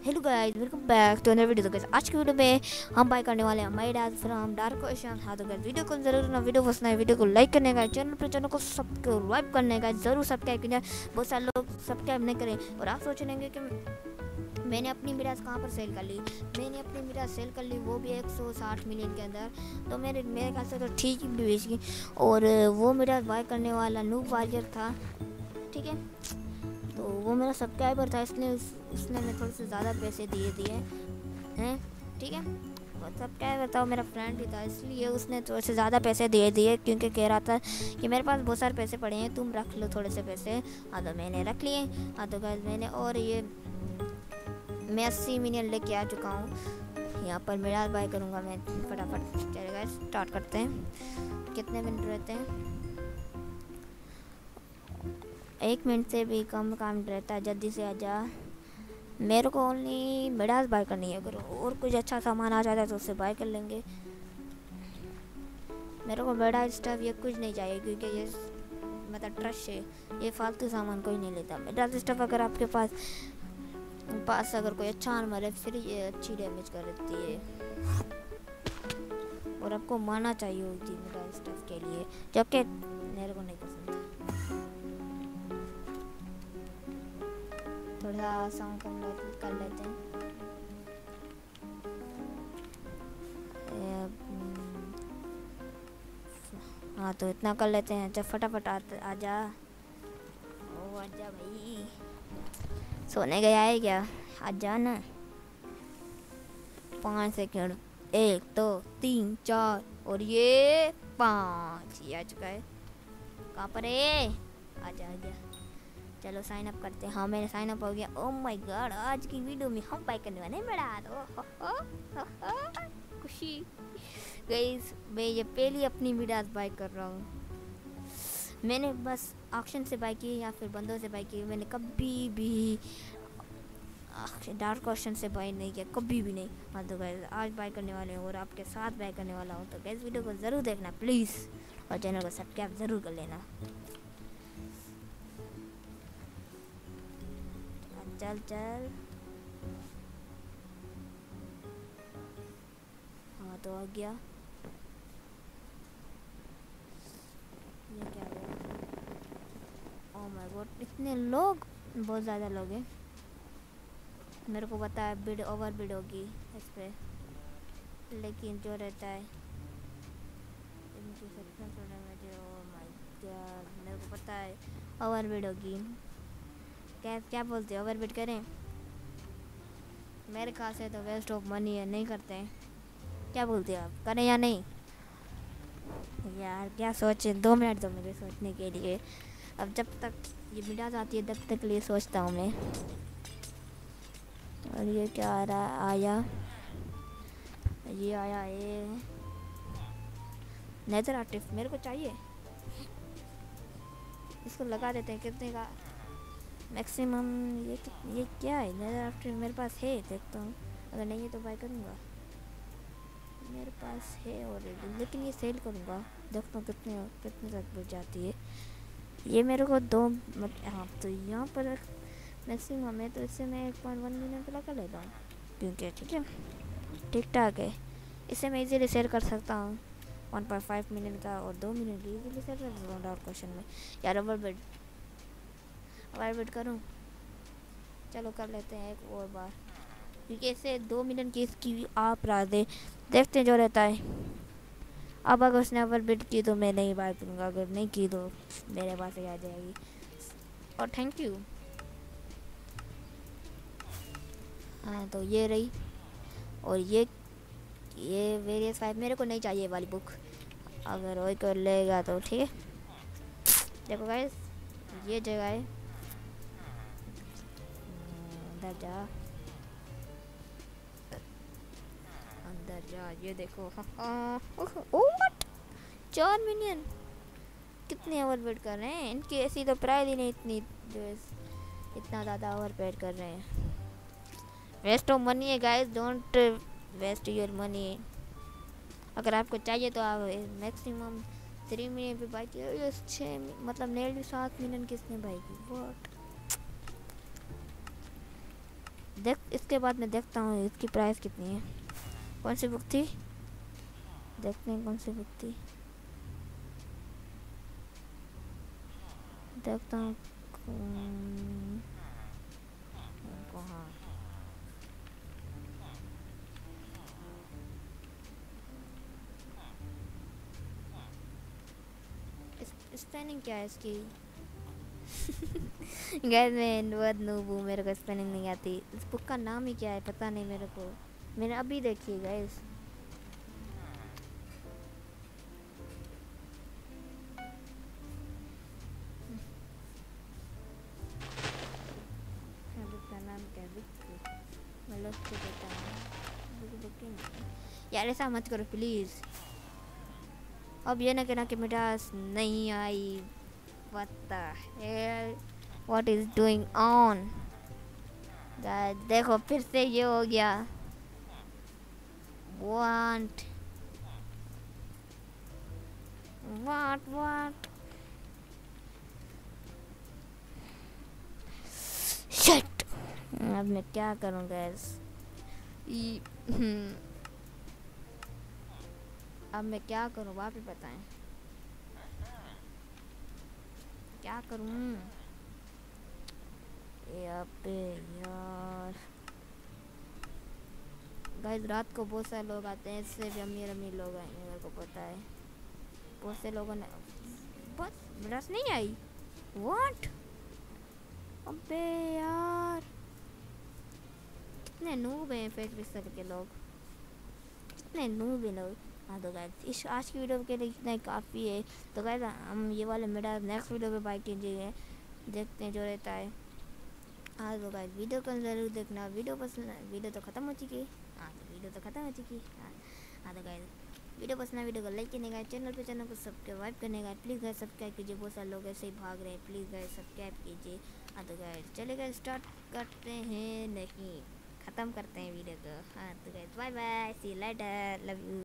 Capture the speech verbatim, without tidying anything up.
Hello guys, welcome back to another video. तो guys आज की वीडियो में हम बाय करने वाले हैं my dad from dark ocean. हाँ तो गाइस वीडियो को जरूर ना वीडियो पसंद है वीडियो को लाइक करने का, चैनल पर चैनल को सब्सक्राइब करने का, जरूर सब्सक्राइब करना। बहुत सारे लोग सब्सक्राइब नहीं करें और आप सोच रहे कि मैंने अपनी मिराज कहाँ पर सेल कर ली। मैंने अपनी मिराज सेल कर ली, वो भी एक सौ साठ मिलियन के अंदर। तो मेरे मेरे ख्याल से तो ठीक ही बेच गई। और वो मिराज बाय करने वाला नूब वारियर था, ठीक है। तो वो मेरा सब्सक्राइबर था, इसलिए उस, उसने मैं थोड़े से ज़्यादा पैसे दिए दिए हैं, ठीक है। वो सब्सक्राइबर था, मेरा फ्रेंड ही था, इसलिए उसने थोड़े से ज़्यादा पैसे दिए दिए क्योंकि कह रहा था कि मेरे पास बहुत सारे पैसे पड़े हैं, तुम रख लो थोड़े से पैसे। हाँ तो मैंने रख लिए। हाँ तो गाइस मैंने और ये मैं अस्सी मिलियन लेके आ चुका हूँ। यहाँ पर मेरा बाय करूँगा मैं फटाफट। चलिए गाइस स्टार्ट करते हैं। कितने मिनट रहते हैं? एक मिनट से भी कम काम रहता है, जल्दी से आजा। मेरे को ओनली मिडास बाय करनी है, अगर और कुछ अच्छा सामान आ जाता है तो उससे बाय कर लेंगे। मेरे को बड़ा स्टफ ये कुछ नहीं चाहिए क्योंकि ये मतलब ट्रश है, ये फालतू सामान कोई नहीं लेता। मिडास स्टफ अगर आपके पास पास अगर कोई अच्छा आर्मर है फिर ये अच्छी डैमेज कर देती है और आपको मारना चाहिए होती है मिडास स्टफ के लिए, जबकि मेरे को नहीं पसंद। थोड़ा साउंड कम कर लेते हैं। हाँ तो इतना कर लेते हैं। जब फटाफट आ जा। ओ आजा भाई, सोने गया है क्या? आजा ना। पाँच सेकंड, एक दो तीन चार और ये पाँच, ये आ चुका है। कहाँ पर है? आजा आजा, चलो साइन अप करते हैं। हाँ मैंने साइन अप हो गया। ओह माय गॉड, आज की वीडियो में हम बाय करने वाले हैं मेरा खुशी। गाइस मैं ये पहली अपनी मिडास बाय कर रहा हूँ। मैंने बस ऑक्शन से बाय की या फिर बंदों से बाय की, मैंने कभी भी डार्क ऑप्शन से बाय नहीं किया, कभी भी नहीं। हाँ तो गाइस आज बाय करने वाले हैं और आपके साथ बाय करने वाला हूँ। तो गाइस वीडियो को ज़रूर देखना प्लीज़ और चैनल को सब्सक्राइब ज़रूर कर लेना। चल चल, हाँ तो आ गया। ये क्या है? ओह माय गॉड, इतने लोग, बहुत ज़्यादा लोग हैं। मेरे को पता है बिड ओवर बिड होगी इस पर, लेकिन जो रहता है इनकी सब्सक्राइब करने में जो, ओह माय गॉड मेरे को पता है ओवर बिड होगी। क्या क्या बोलते हैं, ओवर बिड करें? मेरे ख्याल से तो वेस्ट ऑफ मनी है, नहीं करते हैं। क्या बोलते हैं आप, करें या नहीं? यार क्या सोचे, दो मिनट दो मुझे सोचने के लिए। अब जब तक ये वीडियो आती है तब तक लिए सोचता हूँ मैं। और ये क्या आ रहा है? आया, ये आया ये नेदर आर्टिस्ट मेरे को चाहिए, इसको लगा देते हैं। कितने का मैक्सिमम? ये ये क्या है? नेदर आर्टिस्ट मेरे पास है, देखता हूँ। अगर नहीं है तो बाय करूँगा। मेरे पास है ऑलरेडी, लेकिन ये सेल करूँगा। देखता हूँ कितने कितने तक बढ़ जाती है ये। मेरे को दो मत, हाँ तो यहाँ पर मैक्सिमम है तो इससे मैं एक पॉइंट वन मिलियन पर लगा लेता हूँ क्योंकि ठीक है, ठीक ठाक है। इससे मैं इजीली सेल कर सकता हूँ वन पॉइंट फाइव मिलियन का और दो मिलियन की इजीली सेल कर सकता हूँ डार्क क्वेश्चन में। यार ओवर बिड, ओवर बिड करूँ? चलो कर लेते हैं एक और बार क्योंकि इससे दो मिलियन की इसकी आप राह दे, देखते हैं जो रहता है। अब अगर उसने ओवर बिड की तो मैं नहीं बाय करूँगा, अगर नहीं की तो मेरे पास ही आ जाएगी। और थैंक यू। हाँ तो ये रही, और ये ये वेरियस फाइव मेरे को नहीं चाहिए वाली बुक, अगर वही कर लेगा तो ठीक है। देखो गाइस ये जगह है, अंदर जा अंदर जा, ये देखो। ओ व्हाट, चार मिलियन, कितने ओवर पेड कर रहे हैं? इनकी ऐसी तो प्राइस ही नहीं इतनी जो इतना ज़्यादा ओवर पेड कर रहे हैं। वेस्ट ऑफ मनी है guys, don't waste your money. अगर आपको चाहिए तो आप मैक्सिमम थ्री मिलियन पे बाई की, छः मतलब नेल सात मिलियन किसने बाई की? व्हाट, देख इसके बाद मैं देखता हूँ इसकी प्राइस कितनी है। कौन सी बुक थी, देखते हैं कौन सी बुक थी, देखता हूँ कहाँ। स्पेलिंग क्या है इसकी? गैस मैं बहुत नूब हूँ, मेरे को स्पेलिंग नहीं आती। इस बुक का नाम ही क्या है पता नहीं मेरे को, मैंने अभी देखी गैस। बुक का नाम क्या है? बुक मैं लोग को देता हूँ बुक बुक ही नहीं। यार ऐसा मत करो प्लीज़। अब ये ना कहना कि मेरे पास नहीं आई। What the hell? What is doing on? Guys देखो फिर से ये हो गया। What? What? What? Shit! अब मैं क्या करूँ गाइस? अब मैं क्या करूँ आप ही बताएं, क्या करूँ? पे यार गाइस रात को बहुत सारे लोग आते हैं, इससे भी अमीर अमीर लोग आएंगे मेरे को पता है। बहुत से लोगों ने बस ब्रश नहीं आई। व्हाट? अबे यार कितने नूब हैं फेस बिस्तर के लोग, कितने नूब हैं लोग। हाँ तो गाइस इस आज की वीडियो के लिए इतना ही काफ़ी है। तो गाइस हम ये वाले मेरा नेक्स्ट वीडियो पे बाइक कीजिए, देखते हैं जो रहता है। हाँ तो गाइस वीडियो को ज़रूर देखना। वीडियो पसंद, वीडियो तो ख़त्म हो चुकी है। हाँ तो वीडियो तो ख़त्म हो चुकी है। हाँ हाँ तो गाइस वीडियो पसंद है, वीडियो को लाइक करने का, चैनल पे चैनल को सब्सक्राइब करने का, प्लीज़ गाइस सब्सक्राइब कीजिए। बहुत सारे लोग ऐसे ही भाग रहे हैं, प्लीज़ गाइस सब्सक्राइब कीजिए। हाँ तो गाइस चलेगा स्टार्ट करते हैं, नहीं ख़त्म करते हैं वीडियो को। हाँ तो guys bye bye, see you later, love you.